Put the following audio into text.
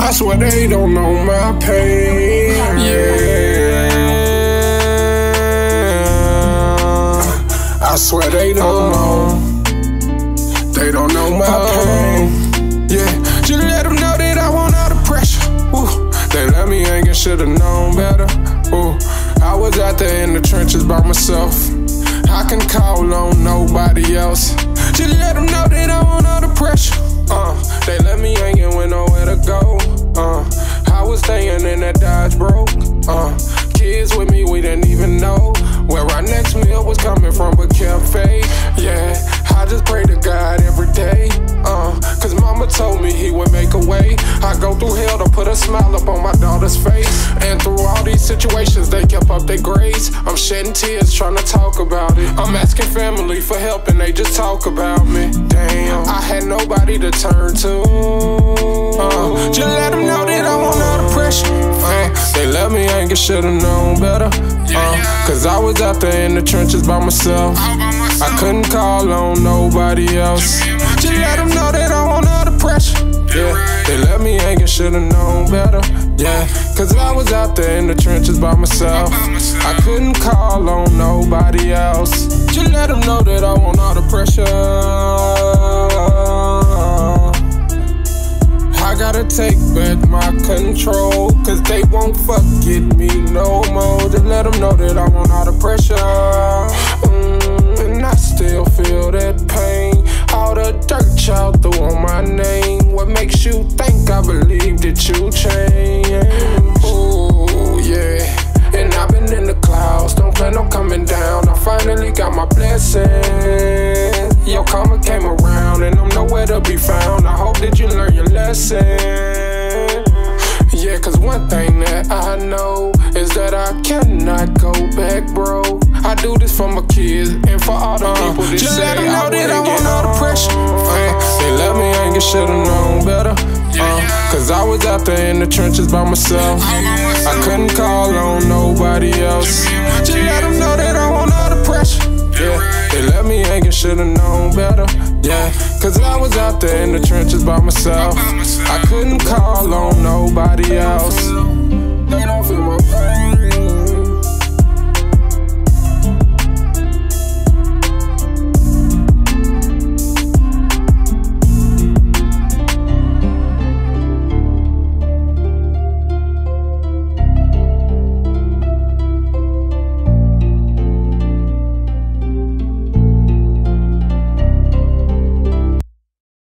I swear they don't know my pain. Yeah, I swear they don't know. They don't know my pain. Yeah, just let them know that I want all the pressure. Ooh, they let me hang and should've known better. Ooh, I was out there in the trenches by myself. I can call on nobody else. Just let them know that I want all the pressure. They let me hangin' with nowhere to go. I was staying in that Dodge broke. Kids with me, we didn't even know where our next meal was coming from, but kept faith. Yeah, I just pray to God every day. Cause mama told me he would make a way. I go through hell to put a smile up on my daughter's face. And through all these situations, they kept up their grades. I'm shedding tears trying to talk about it. I'm asking family for help and they just talk about me. Damn, I had nobody to turn to. Just let them know that I want all the pressure. They let me hang and should've known better. Cause I was out there in the trenches by myself. I couldn't call on nobody else. Just let them know that I want all the pressure. Yeah, they let me hang and should've known better. Yeah, cause I was out there in the trenches by myself. I couldn't call on nobody else. Just let them know that I want all the pressure. I gotta take back my control, cause they won't forget me no more. Just let them know that I want all the pressure. And I still feel that pain. All the dirt y'all threw on my name. What makes you think I believe that you change? Ooh, yeah. And I've been in the clouds, don't plan on coming down. I finally got my blessing. Your karma came around and I'm nowhere to be found. I hope that you learn your lesson. Yeah, cause one thing that I know is that I cannot go back, bro. I do this for my kids and for all the people that just let them know that I want all the pressure. They let me hang and should've known better. Cause I was out there in the trenches by myself. I couldn't call on nobody else. Just let them know that I want all the pressure. Yeah, they let me hang and should've known better. Yeah, cause I was out there in the trenches by myself. I couldn't call on nobody else. They don't feel my pain.